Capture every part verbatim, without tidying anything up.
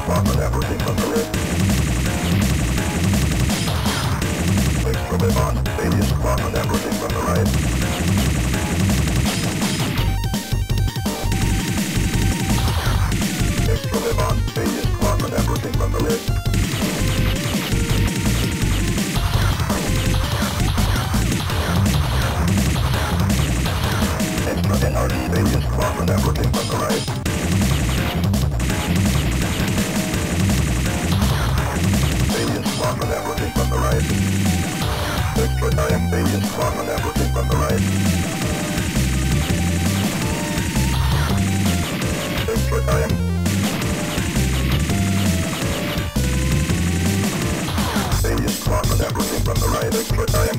squadron, everything from the left. Extra weapon, Alien squadron, everything from the right. Extra weapon, Alien squadron, everything from the left. Extra N R D, Alien squadron, everything from the right. Alien squadron, everything from the right. Extra time, Alien squadron, everything from the right. Extra time. Alien squadron, everything from the right. Extra time.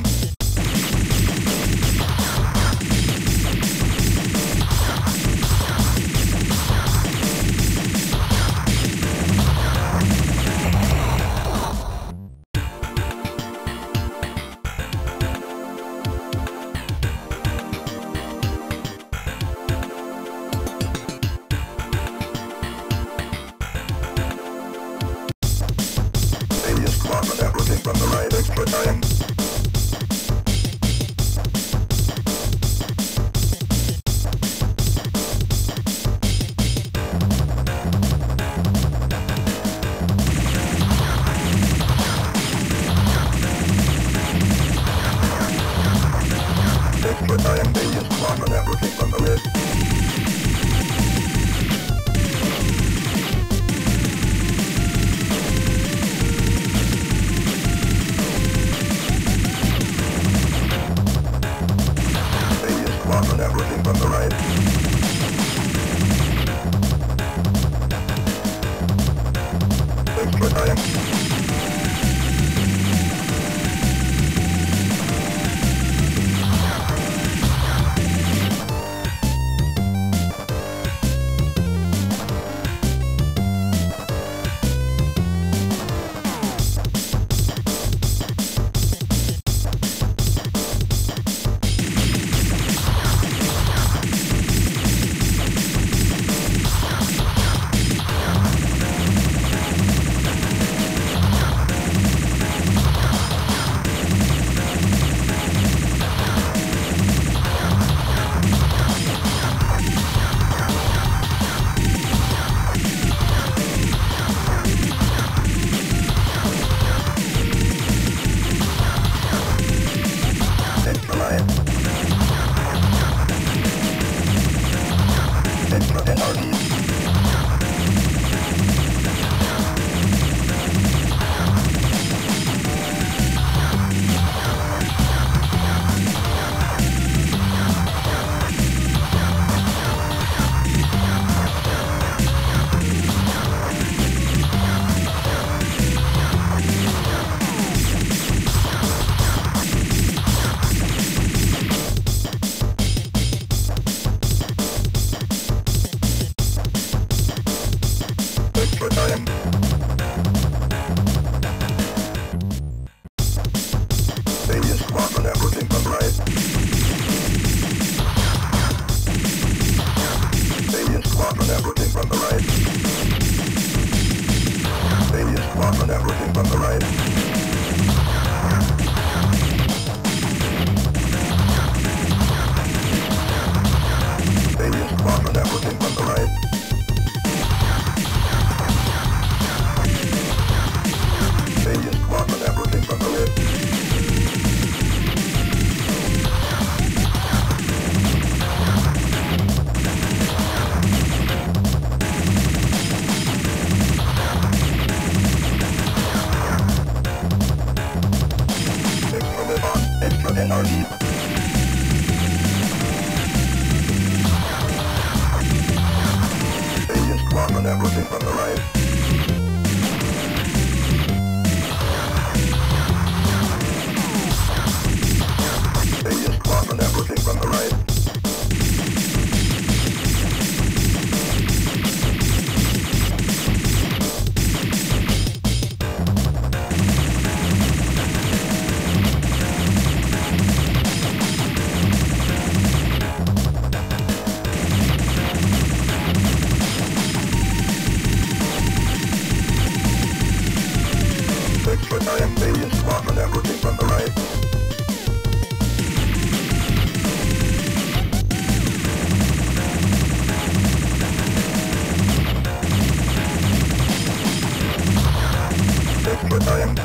From the right, extra time. Extra time, Alien squadron, everything from the left. And everything from the right. Extra time. Alien squadron, everything from the right. Alien squadron, everything from the right. Alien squadron, everything from the right. Alien squadron, everything from the right. Alien squadron, everything from the left. time.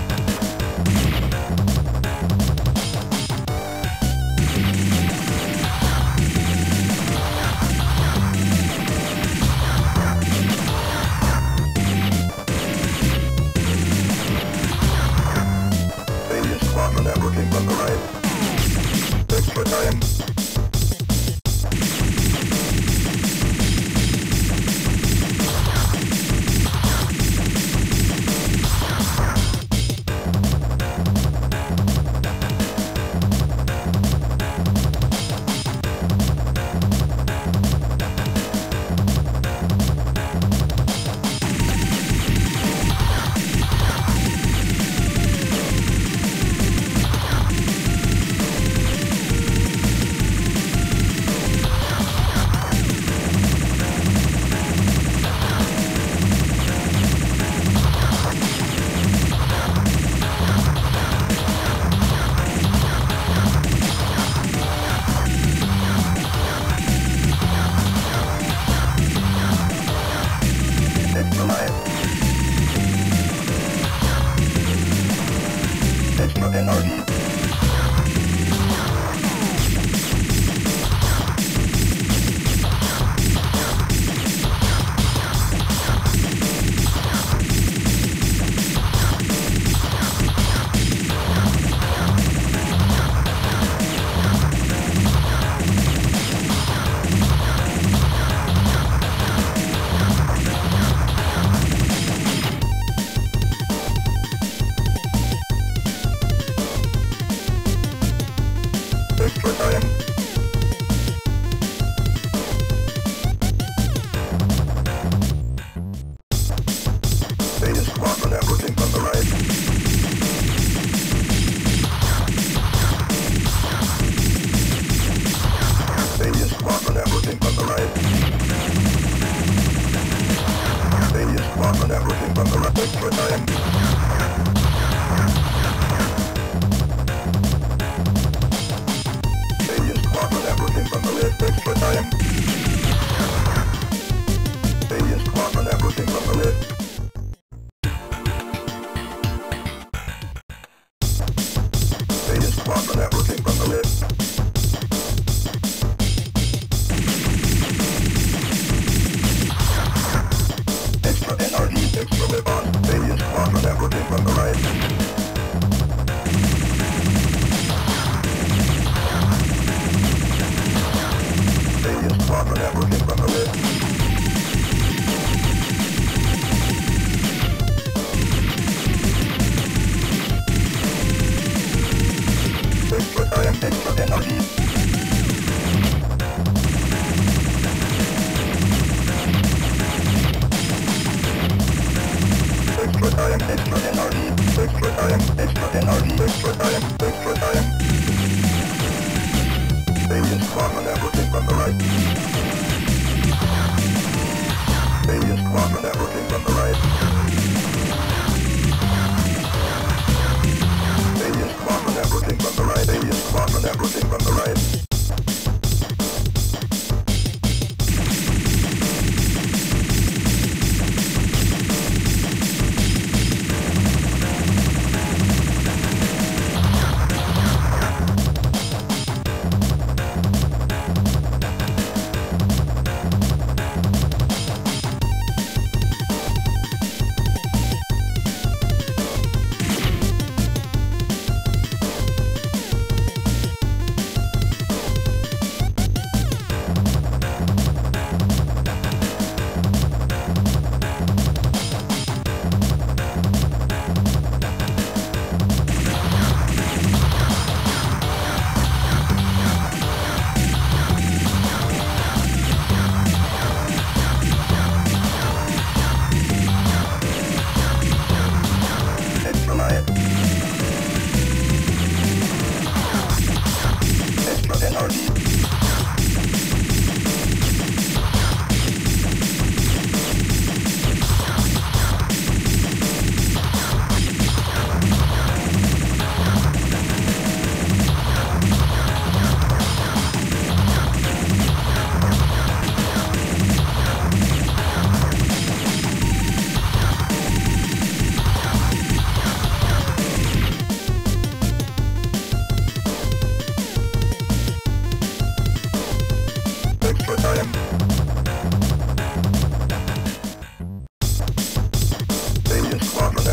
Radius quadrant networking from the right. Extra time.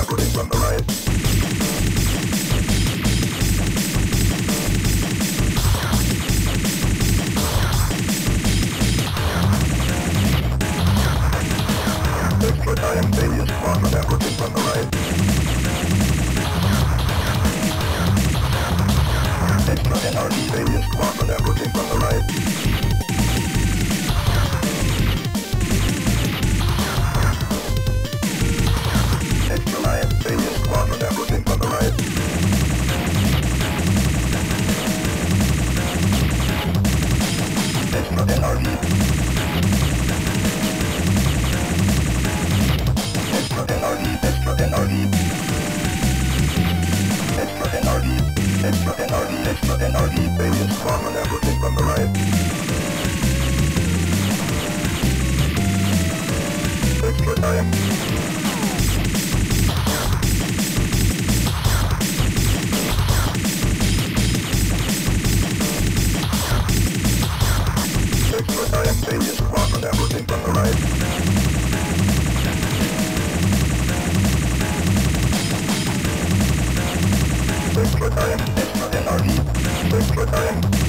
everything from the right. Extra time, Alias Spawn with everything from the right. Extra N R D, Alias Spawn with everything from the right. Extra Lion, Alias Spawn with everything from the right. Extra N R D. Extra N R D, extra N R D. Extra N R D, extra N R D, extra N R D, Alias Spawn with everything from the right. Extra time. Extra time, Alias Spawn with everything from the right. Extra time, extra N R D, extra time.